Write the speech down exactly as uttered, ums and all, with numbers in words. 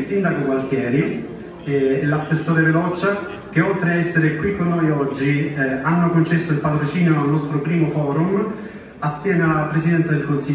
sindaco Gualtieri e l'assessore Velocia, che oltre a essere qui con noi oggi eh, hanno concesso il patrocinio al nostro primo forum assieme alla Presidenza del Consiglio.